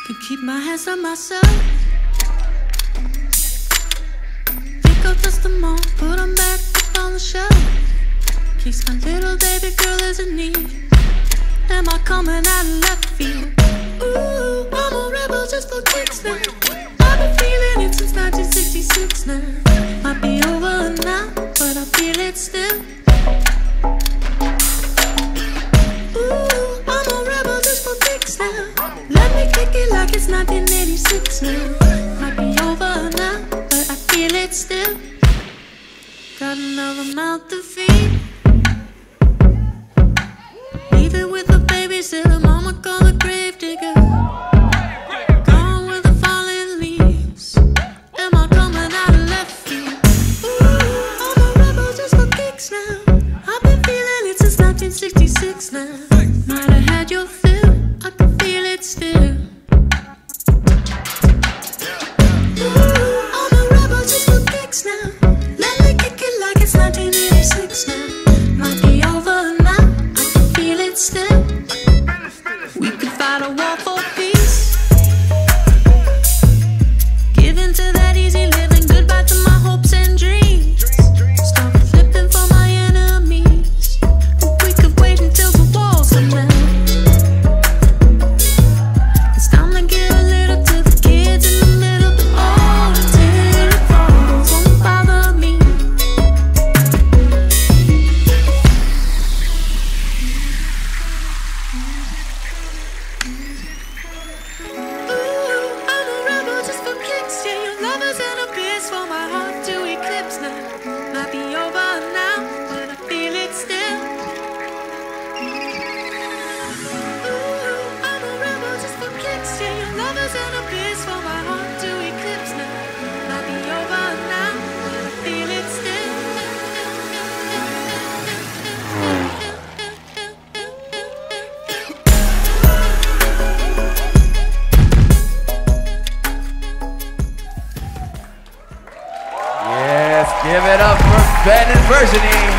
Can keep my hands on myself. Think I'll dust them all, put them back up on the shelf. In case my little baby girl is in need. Am I coming out of left field? Ooh, I'm a rebel just for kicks now. I've been feeling it since 1966 now. Might be over now, but I feel it still. Ooh, I'm a rebel just for kicks now. Let me kick it like it's 1986 now. Might be over now, but I feel it still. Got another mouth to feed. Leave it with the babysitter, mama call the grave digger. Gone with the falling leaves. Am I coming out of left field? Ooh, I'm a rebel just for kicks now. I've been feeling it since 1966 now. Might have had your fill, I can feel it still. Ooh, I'm a rebel just for kicks now. Let me kick it like it's 1986 now. Might be over now, I can feel it still. We could fight a war for peace. Give in to that easy living, goodbye to my hopes and dreams. Stop flipping for my enemies. We could wait until the walls come down. It's time to give a little to the kids in the middle. Oh, until it falls, won't bother me. Ooh, I'm a rebel just for kicks. Yeah, your love is an abyss for my heart to eclipse now. Might be over now, but I feel it still. Ooh, I'm a rebel just for kicks. Yeah, your love is an abyss for my heart to eclipse now. Might be over now, but I feel it still. Yes, give it up for Ben and Virginie.